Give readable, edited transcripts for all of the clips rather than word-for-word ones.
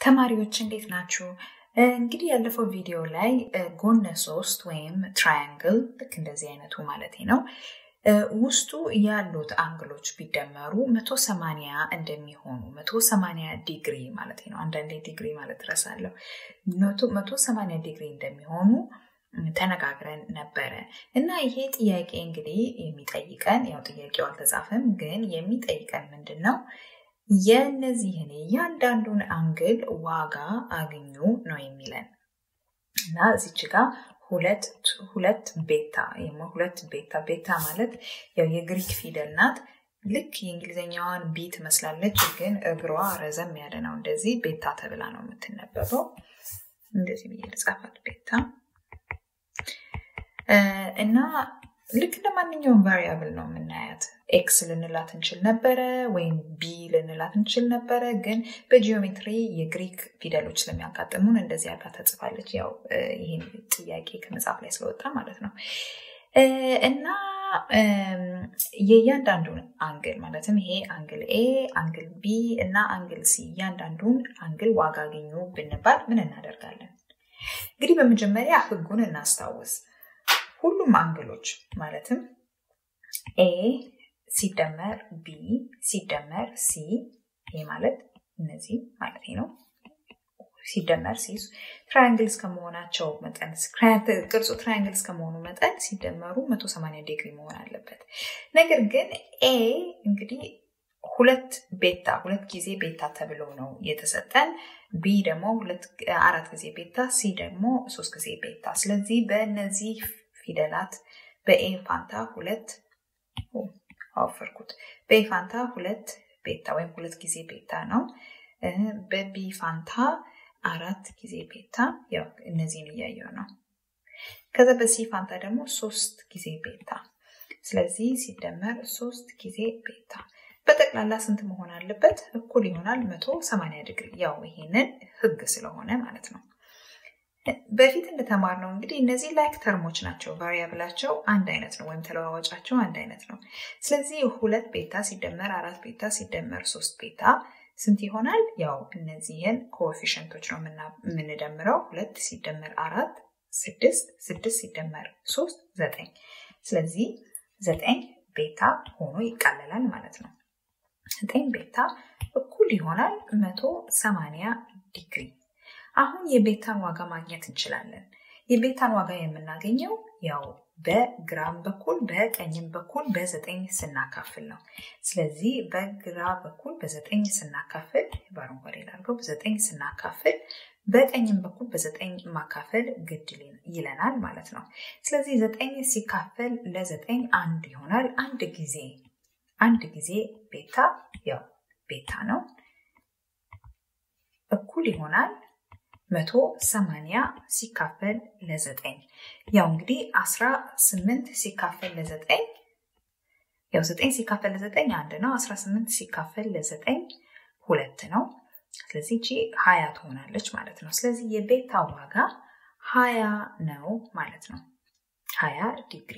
ተማሪዎች እንዴት ናችሁ? እንግዲህ ያለፈው ቪዲዮ ላይ ጎነ 3 ወይም ትራያንግል ልክ እንደዚህ አይነቱ ማለት ነው ውስጡ ያሉት አንግሎች ቢደመሩ 180 እንደሚሆኑ 180 ዲግሪ ማለት ነው። አንዳንዴ ዲግሪ ማለት ረሳለሁ 180 ዲግሪ እንደሚሆኑ ተነጋግረን ነበረ እና ይሄ ጥያቄ እንግዲህ የሚጠይቀን ያው ጥያቄው አልተጻፈም ግን የሚጠይቀን ምንድነው የነዚህን ያንዳንዱን አንግል ዋጋ አግኙ ነው የሚለን እና እዚች ጋር ሁለት ቤታ ማለት ያው የግሪክ ፊደል ናት ልክ የእንግሊዘኛዋን ቢ ትመስላለች ግን እግሯ ረዘም ያለ ነው እንደዚህ ቤታ ተብላ ነው የምትነበበው እንደዚህ በየጻፋት ቤታ እና ልክ እንደማንኛውም ቫሪያብል ነው የምናያት ኤክስ ልንላት እንችል ነበረ ወይም ቢ ልንላት እንችል ነበረ ግን በጂኦሜትሪ የግሪክ ፊደሎች ስለሚያጋጥሙን እንደዚህ አድርጋ ተጽፋለች ያው ይሄን ጥያቄ ከመጽሐፍ ላይ ስለወጣ ማለት ነው እና የእያንዳንዱን አንግል ማለትም ይሄ አንግል ኤ አንግል ቢ እና አንግል ሲ እያንዳንዱን አንግል ዋጋ አግኙ ብንባል ምን እናደርጋለን እንግዲህ በመጀመሪያ ህጉን እናስታውስ ሁሉም አንግሎች ማለትም ኤ ሲደመር ቢ ሲደመር ሲ ይሄ ማለት እነዚህ ማለት ነው ሲደመር ሲ ትራያንግልስ ከመሆናቸው መጠን ቅርጹ ትራያንግልስ ከመሆኑ መጠን ሲደመሩ 180 ዲግሪ መሆን አለበት ነገር ግን ኤ እንግዲህ ሁለት ጊዜ ቤታ ተብሎ ነው የተሰጠን ቢ ደግሞ አራት ጊዜ ቤታ ሲ ደግሞ 3 ጊዜ ቤታ ስለዚህ በእነዚህ ፊደላት በኤ ፋንታ በኤ ፋንታ ሁለት ቤታ ወይም ሁለት ጊዜ ቤታ ነው በቢ ፋንታ አራት ጊዜ ቤታ ያው እነዚህን እያየው ነው ከዛ በሲ ፋንታ ደግሞ 3 ጊዜ ቤታ ስለዚህ ሲደመር 3 ጊዜ ቤታ በጠቅላላ ስንት መሆን አለበት እኩል ይሆናል 180 ዲግሪ ያው ይሄንን ህግ ስለሆነ ማለት ነው በፊት እንደተማርነው እንግዲህ እነዚህ ላይክ ተርሞች ናቸው ቫሪያብላቸው አንድ አይነት ነው ወይም ተለዋዋጫቸው አንድ አይነት ነው ስለዚህ 2 ቤታ ሲደመር 4 ቤታ ሲደመር 3 ቤታ ስንት ይሆናል ያው እነዚህን ኮኤፊሺየንቶች ነው የምንደምረው 2 ሲደመር 4 6 ሲደመር 3 9 ስለዚህ 9 ቤታ ሆኖ ይቃለላል ማለት ነው 9 ቤታ እኩል ይሆናል 180 ዲግሪ አሁን የቤታን ዋጋ ማግኘት እንችላለን የቤታን ዋጋ የምናገኘው ያው በግራም በኩል በቀኝም በኩል በ9 ስናካፍል ነው ስለዚህ በግራ በኩል በ9 ስናካፍል ባረንጓዴ ላድርገው በ9 ስናካፍል በቀኝም በኩል በ9 ማካፈል ግድ ይለናል ማለት ነው ስለዚህ 9 ሲካፈል ለ9 አንድ ይሆናል አንድ ጊዜ ቤታ ያው ቤታ ነው እኩል ይሆናል 180 ሲካፈል ለ9 ያው እንግዲህ 18 ሲካፈል ለ9 ያው 9 ሲካፈል ለ9 አንድ ነው 18 ሲካፈል ለ9 2 ነው ስለዚህ እቺ 20 ትሆናለች ማለት ነው ስለዚህ የቤታ ዋጋ 20 ነው ማለት ነው 20 ዲግሪ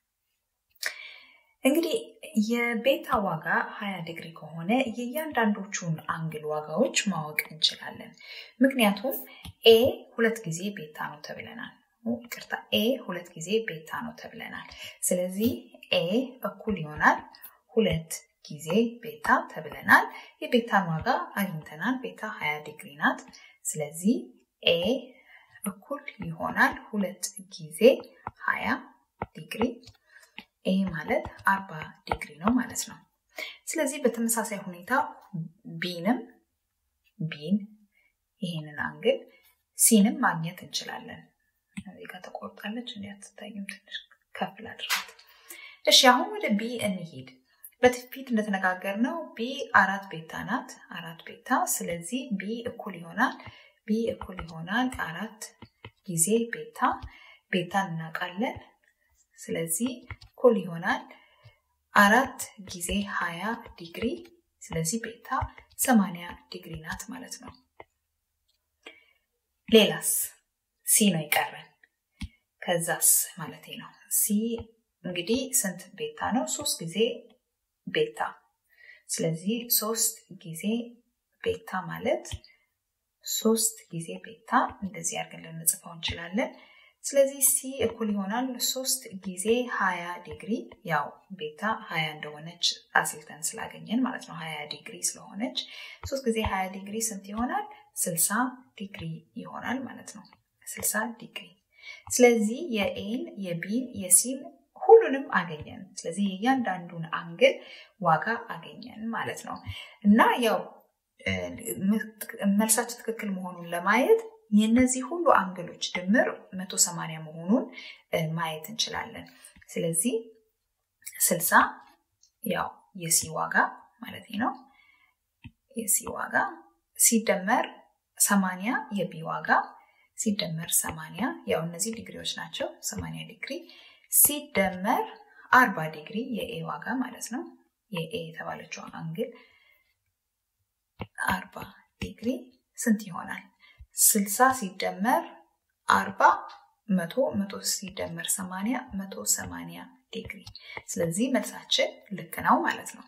እንግዲህ የቤታ ዋጋ 20 ዲግሪ ከሆነ የእያንዳንዶቹን አንግል ዋጋዎች ማወቅ እንችላለን ምክንያቱም ኤ 2 ጊዜ ቤታ ነው ተብለናል ኤ 2 ጊዜ ቤታ ነው ተብለናል ስለዚህ ኤ እኩል ይሆናል 2 ጊዜ ቤታ ተብለናል የቤታን ዋጋ አግኝተናል ቤታ 20 ዲግሪ ናት ስለዚህ ኤ እኩል ይሆናል 2 ጊዜ 20 ዲግሪ ኤ ማለት 40 ዲግሪ ነው ማለት ነው ስለዚህ በተመሳሳይ ሁኔታ ቢን ይሄንን አንግል ሲንም ማግኘት እንችላለን እዚህ ጋር ተቆርጣለች እንዲያትታዩም ትንሽ ከፍ ላድርጋት እሺ አሁን ወደ ቢ እንሂድ በፊት እንደተነጋገርነው ቢ 4 ቤታ ናት 4 ቤታ ስለዚህ ቢ እኩል ይሆናል 4 ጊዜ ቤታ እናውቃለን ስለዚህ እኩል ይሆናል 4 ጊዜ 20 ዲግሪ ስለዚህ ቤታ 80 ዲግሪ ናት ማለት ነው ሌላስ ሲ ነው ይቀረን ከዛስ ማለት ነው ሲ እንግዲህ ስንት ቤታ ነው 3 ጊዜ ቤታ ስለዚህ 3 ጊዜ ቤታ ማለት 3 ጊዜ ቤታ እንደዚህ አድርገን ልንጽፈው እንችላለን ስለዚህ c እኩል ይሆናል 3 ጊዜ 20 ዲግሪ ያው ቤታ 20 እንደሆነች አስልተን ስላገኘን ማለት ነው 20 ዲግሪ ስለሆነች 3 ጊዜ 20 ዲግሪ ስንት ይሆናል 60 ዲግሪ ይሆናል ማለት ነው 60 ዲግሪ ስለዚህ የኤን የቢን የሲን ሁሉንም አገኘን ስለዚህ እያንዳንዱን አንግል ዋጋ አገኘን ማለት ነው እና ያው መልሳችን ትክክል መሆኑን ለማየት የነዚህ ሁሉ አንግሎች ድምር 180 መሆኑን ማየት እንችላለን ስለዚህ 60 ያው የሲ ዋጋ ማለት ነው የሲ ዋጋ ሲደመር 80 የቢ ዋጋ ሲደመር 80 ያው እነዚህ ዲግሪዎች ናቸው 80 ዲግሪ ሲደመር 40 ዲግሪ የኤ ዋጋ ማለት ነው የኤ የተባለችው አንግል 40 ዲግሪ ስንት ይሆናል 60 ሲደመር 40 100 ሲደመር 80 180 ዲግሪ ስለዚህ መልሳችን ልክ ነው ማለት ነው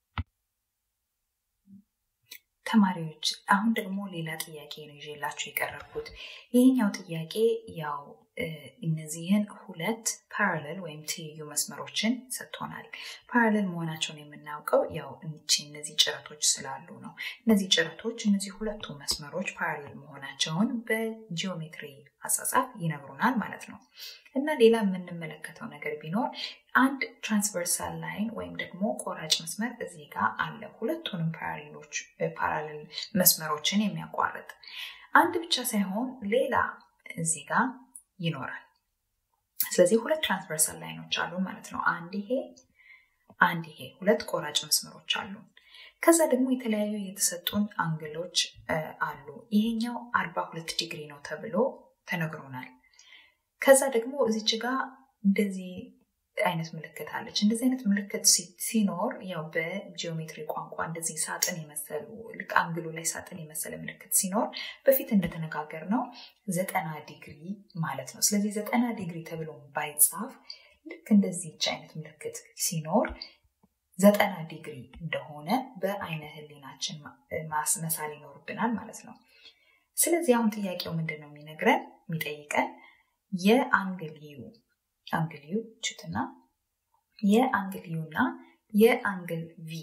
ተማሪዎች አሁን ደግሞ ሌላ ጥያቄ ነው ይዤላችሁ የቀረብኩት ይሄኛው ጥያቄ ያው እነዚህን ሁለት ፓራሌል ወይም ትይዩ መስመሮችን ሰጥቶናል ፓራሌል መሆናቸውን የምናውቀው ያው እነዚህ ጭረቶች ስላሉ ነው እነዚህ ጭረቶች እነዚህ ሁለቱ መስመሮች ፓራሌል መሆናቸውን በጂኦሜትሪ አጻጻፍ ይነግሩናል ማለት ነው እና ሌላ የምንመለከተው ነገር ቢኖር አንድ ትራንስቨርሳል ላይን ወይም ደግሞ ቆራጭ መስመር እዚህ ጋር አለ ሁለቱንም ፓራሌል መስመሮችን የሚያቋርጥ አንድ ብቻ ሳይሆን ሌላ እዚህ ጋር ይኖራል ስለዚህ ሁለት ትራንስቨርሳል ላይኖች አሉ ማለት ነው አንድ ይሄ ሁለት ቆራጭ መስመሮች አሉ ከዛ ደግሞ የተለያዩ የተሰጡን አንግሎች አሉ ይሄኛው 42 ዲግሪ ነው ተብሎ ተነግሮናል ከዛ ደግሞ እዚች ጋር እንደዚህ አይነት ምልክት አለች እንደዚህ አይነት ምልክት ሲኖር ያው በጂኦሜትሪ ቋንቋ እንደዚህ ሳጥን የመሰሉ ልክ አንግሉ ላይ ሳጥን የመሰለ ምልክት ሲኖር በፊት እንደተነጋገር ነው 90 ዲግሪ ማለት ነው ስለዚህ 90 ዲግሪ ተብሎ ባይጻፍ ልክ እንደዚህ አይነት ምልክት ሲኖር 90 ዲግሪ እንደሆነ በአይነ ህሊናችን መሳል ይኖርብናል ማለት ነው ስለዚህ አሁን ጥያቄው ምንድነው የሚነግረን የሚጠይቀን የአንግል ዩ ችትና የአንግል ዩ እና የአንግል ቪ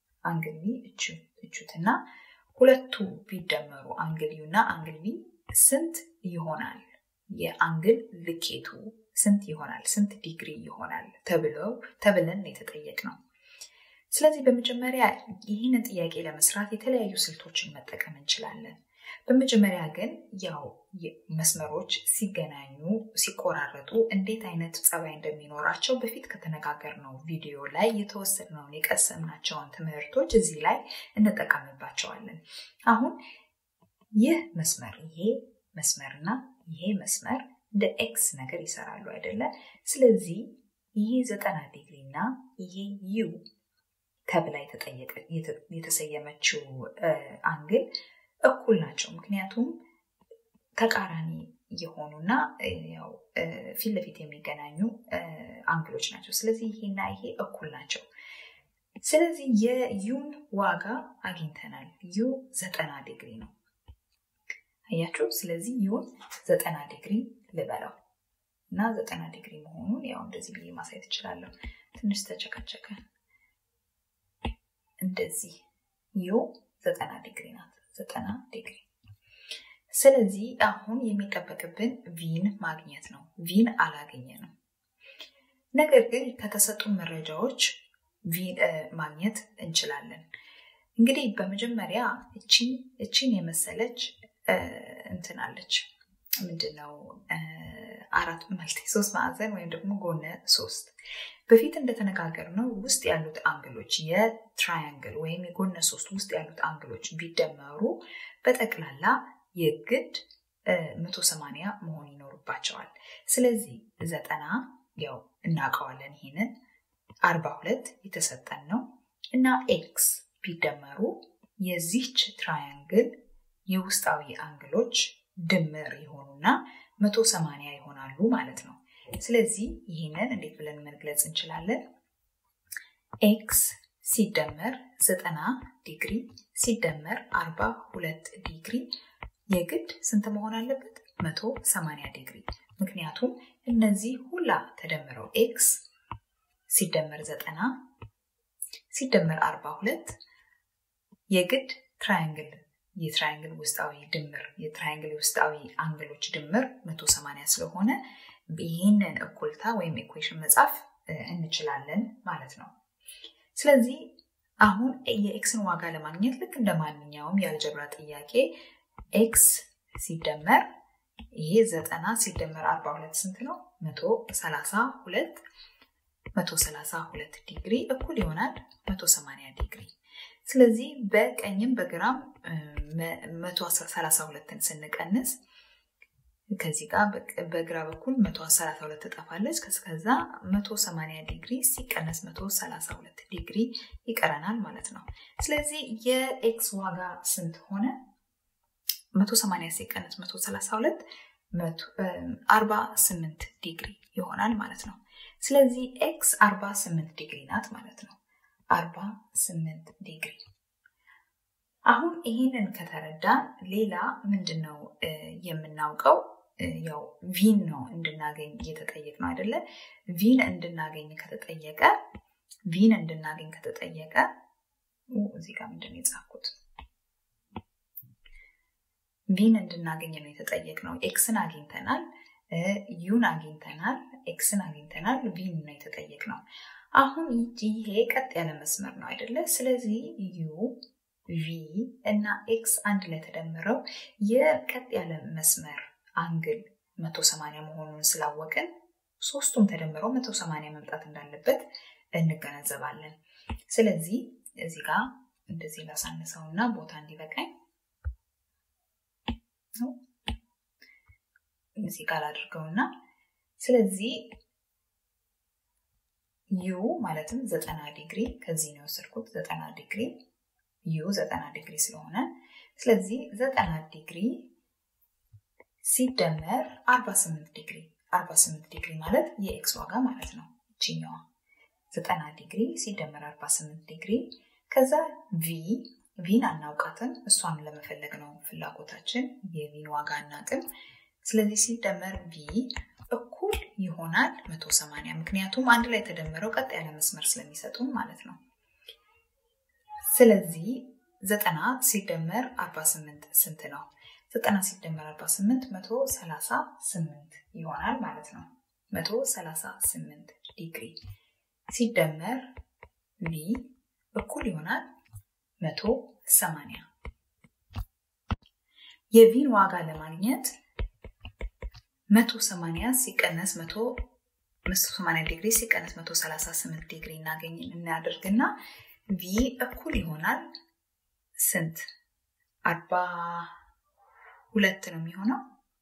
እቹትና ሁለቱ ቢደመሩ አንግል ዩ እና አንግል ቪ ስንት ይሆናል የአንግል ልኬቱ ስንት ይሆናል ስንት ዲግሪ ይሆናል ተብለን የተጠየቅነው ስለዚህ በመጀመሪያ ይህንን ጥያቄ ለመስራት የተለያዩ ስልቶችን መጠቀም እንችላለን በመጀመሪያ ግን ያው መስመሮች ሲገናኙ ሲቆራረጡ እንዴት አይነት ጸባይ እንደሚኖራቸው በፊት ከተነጋገርነው ቪዲዮ ላይ የተወሰነውን የቀሰምናቸውን ትምህርቶች እዚህ ላይ እንጠቀምባቸዋለን አሁን ይህ መስመር ይሄ መስመርና ይሄ መስመር እንደ ኤክስ ነገር ይሰራሉ አይደለ ስለዚህ ይሄ 90 ዲግሪ እና ይሄ ዩ ተብላ የተሰየመችው አንግል እኩል ናቸው ምክንያቱም ተቃራኒ የሆኑና ያው ፊት ለፊት የሚገናኙ አንግሎች ናቸው ስለዚህ ይሄና ይሄ እኩል ናቸው ስለዚህ የዩን ዋጋ አግኝተናል ዩ 90 ዲግሪ ነው አያችሁ ስለዚህ ዩ 90 ዲግሪ ልበለው እና 90 ዲግሪ መሆኑን ያው እንደዚህ ብዬ ማሳየት እችላለሁ ትንሽ ተጨቀጨቀ እንደዚህ ዩ 90 ዲግሪ ናት 90 ዲግሪ ስለዚህ አሁን የሚጠበቅብን ቪን ማግኘት ነው ቪን አላገኘንም ነገር ግን ከተሰጡ መረጃዎች ቪን ማግኘት እንችላለን እንግዲህ በመጀመሪያ እቺን የመሰለች እንትናለች ምንድነው አራት ማለት 3 ማዕዘን ወይም ደግሞ ጎነ 3 በፊት እንደተነጋገርነው ውስጥ ያሉት አንግሎች የትራያንግል ወይም የጎነ 3 ውስጥ ያሉት አንግሎች ቢደመሩ በጠቅላላ የግድ 180 መሆን ይኖርባቸዋል ስለዚህ 90 ያው እናውቀዋለን ይሄንን 42 የተሰጠን ነው እና ኤክስ ቢደመሩ የዚህች ትራያንግል የውስጣዊ አንግሎች ድምር ይሆኑና 180 ይሆናሉ ማለት ነው ስለዚህ ይሄንን እንዴት ብለን መግለጽ እንችላለን ኤክስ ሲደመር 90 ዲግሪ ሲደመር 42 ዲግሪ የግድ ስንት መሆን አለበት 180 ዲግሪ ምክንያቱም እነዚህ ሁላ ተደምረው x ሲደመር 90 ሲደመር 42 የግድ የትራያንግል ውስጣዊ ድምር የትራያንግል ውስጣዊ አንግሎች ድምር 180 ስለሆነ ይሄንን እኩልታ ወይም ኢኩዌሽን መጻፍ እንችላለን ማለት ነው ስለዚህ አሁን የኤክስን ዋጋ ለማግኘት ልክ እንደማንኛውም የአልጀብራ ጥያቄ x ሲደመር ይሄ 90 ሲደመር 42 ስንት ነው 132 ዲግሪ እኩል ይሆናል 180 ዲግሪ ስለዚህ በቀኝም በግራም 132ን ስንቀንስ ከዚህ ጋር በግራ በኩል 132 ተጣፋለች ከዛ 180 ዲግሪ ሲቀነስ 132 ዲግሪ ይቀረናል ማለት ነው ስለዚህ የኤክስ ዋጋ ስንት ሆነ 180 ሲቀነስ 132 48 ዲግሪ ይሆናል ማለት ነው ስለዚህ x 48 ዲግሪ ናት ማለት ነው 48 ዲግሪ አሁን ይሄንን ከተረዳን ሌላ ምንድነው የምናውቀው ያው ቪን ነው እንድናገኝ የተጠየቅነው አይደለ ቪን እንድናገኝ ከተጠየቀ እዚህ ጋር ምንድነው የጻፍኩት ቪን እንድናገኝ ነው የተጠየቅነው ኤክስን አግኝተናል ዩን አግኝተናል ኤክስን አግኝተናል ቪን ነው የተጠየቅነው አሁን ይሄ ቀጥ ያለ መስመር ነው አይደለ ስለዚህ ዩ ቪ እና ኤክስ አንድ ላይ ተደምረው የቀጥ ያለ መስመር አንግል 180 መሆኑን ስላወቅን ሶስቱም ተደምረው 180 መምጣት እንዳለበት እንገነዘባለን ስለዚህ እዚህ ጋር እንደዚህ ላሳንሰውና ቦታ እንዲበቃኝ እዚህ ጋር አድርገውና ስለዚህ ዩ ማለትም 90 ዲግሪ ከዚህ ነው ወሰድኩት 90 ዲግሪ ዩ 90 ዲግሪ ስለሆነ ስለዚህ 90 ዲግሪ ሲደመር 48 ዲግሪ ማለት የኤክስ ዋጋ ማለት ነው እቺኛዋ 90 ዲግሪ ሲደመር 48 ዲግሪ ከዛ ቪን አናውቃትን እሷን ለመፈለግ ነው ፍላጎታችን የቪን ዋጋ አናውቅም ስለዚህ ሲደመር ቪ እኩል ይሆናል 180 ምክንያቱም አንድ ላይ ተደምረው ቀጥ ያለ መስመር ስለሚሰጡን ማለት ነው ስለዚህ 90 ሲደመር 48 ስንት ነው 90 ሲደመር 48 138 ይሆናል ማለት ነው 138 ዲግሪ ሲደመር ቪ እኩል ይሆናል 180 የቪን ዋጋ ለማግኘት 180 ሲቀነስ 180 ዲግሪ ሲቀነስ 138 ዲግሪ እናደርግና ቪ እኩል ይሆናል ስንት 42 ነው የሚሆነው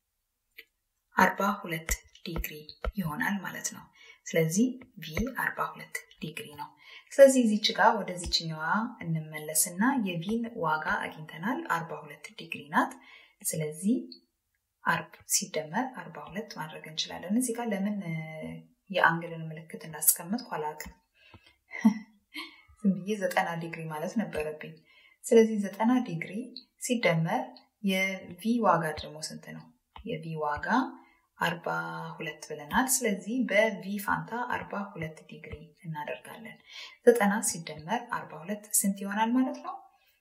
42 ዲግሪ ይሆናል ማለት ነው ስለዚህ ቪ 42 ዲግሪ ነው ስለዚህ እዚች ጋር ወደዚችኛዋ እንመለስና የቪን ዋጋ አግኝተናል 42 ዲግሪ ናት ስለዚህ ሲደመር 42 ማድረግ እንችላለን እዚህ ጋር ለምን የአንግልን ምልክት እንዳስቀምጥኩ አላውቅም ዝም ብዬ 90 ዲግሪ ማለት ነበረብኝ ስለዚህ 90 ዲግሪ ሲደመር የቪ ዋጋ ደግሞ ስንት ነው የቪ ዋጋ 42 ብለናል ስለዚህ በቪ ፋንታ 42 ዲግሪ እናደርጋለን 90 ሲደመር 42 ስንት ይሆናል ማለት ነው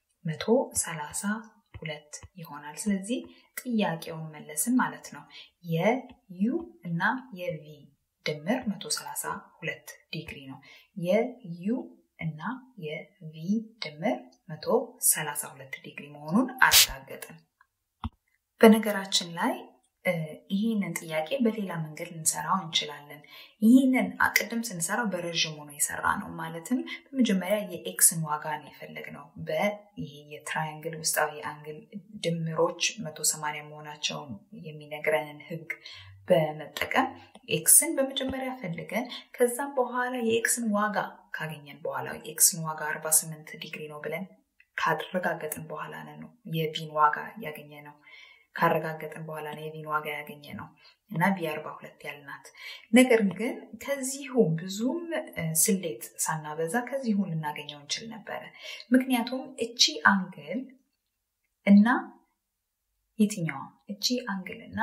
132 ይሆናል ስለዚህ ጥያቄውን መለስን ማለት ነው የዩ እና የቪ ድምር 132 ዲግሪ ነው የዩ እና የቪ ድምር 132 ዲግሪ መሆኑን አረጋገጥን በነገራችን ላይ ይሄንን ጥያቄ በሌላ መንገድ ልንሰራው እንችላለን ይሄንን አቀደም ስንሰራው በረጅሙ ነው የሰራነው ማለትም በመጀመሪያ የኤክስን ዋጋ ነው የፈለግነው በይሄ የትራያንግል ውስጣዊ አንግል ድምሮች 180 መሆናቸውን የሚነግረንን ህግ በመጠቀም ኤክስን በመጀመሪያ ፈልገን ከዛም በኋላ የኤክስን ዋጋ ካገኘን በኋላ የኤክስን ዋጋ 48 ዲግሪ ነው ብለን ካረጋገጥን በኋላ ነው የቪን ዋጋ ያገኘነው ካረጋገጥን በኋላ ነው የቪን ዋጋ ያገኘነው እና ቪ42 ያልናት ነገር ግን ከዚሁ ብዙም ስሌት ሳናበዛ ከዚሁ ልናገኘው እንችል ነበር ምክንያቱም እቺ አንግል እና የትኛዋ እቺ አንግልና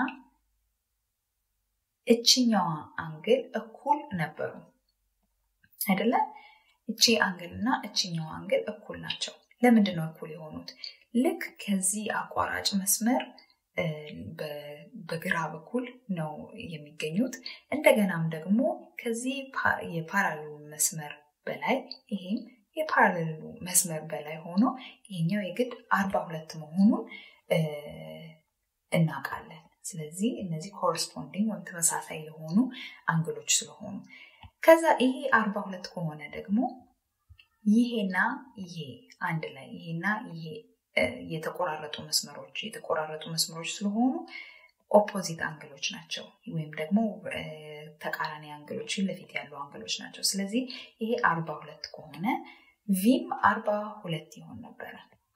እቺኛዋ አንግል እኩል ነበሩ አይደለ እቺ አንግልና እቺኛዋ አንግል እኩል ናቸው ለምንድን ነው እኩል የሆኑት ልክ ከዚህ አቋራጭ መስመር በግራ በኩል ነው የሚገኙት እንደገናም ደግሞ ከዚህ የፓራሌሉ መስመር በላይ ይሄም የፓራሌሉ መስመር በላይ ሆኖ ይሄኛው የግድ 42 መሆኑን እናውቃለን ስለዚህ እነዚህ ኮረስፖንዲንግ ወይም ተመሳሳይ የሆኑ አንግሎች ስለሆኑ ከዛ ይሄ 42 ከሆነ ደግሞ ይሄና ይሄ አንድ ላይ ይሄና ይሄ የተቆራረጡ መስመሮች ስለሆኑ ኦፖዚት አንግሎች ናቸው ወይም ደግሞ ተቃራኒ አንግሎች ለፊት ያሉ አንግሎች ናቸው ስለዚህ ይሄ 42 ከሆነ ቪም 42 ይሆን ነበር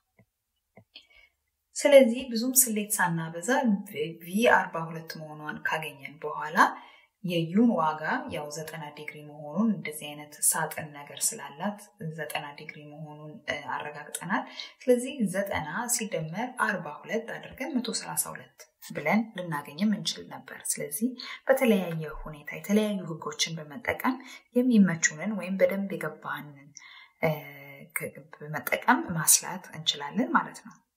ስለዚህ ብዙም ስሌት ሳናበዛ ቪ 42 መሆኑን ካገኘን በኋላ የዩን ዋጋ ያው 90 ዲግሪ መሆኑን እንደዚህ አይነት ሳጥን ነገር ስላላት 90 ዲግሪ መሆኑን አረጋግጠናል ስለዚህ 90 ሲደመር 42 አድርገን 132 ብለን ልናገኝም እንችል ነበር ስለዚህ በተለያየ ሁኔታ የተለያዩ ህጎችን በመጠቀም የሚመቹንን ወይም በደንብ የገባንን በመጠቀም ማስላት እንችላለን ማለት ነው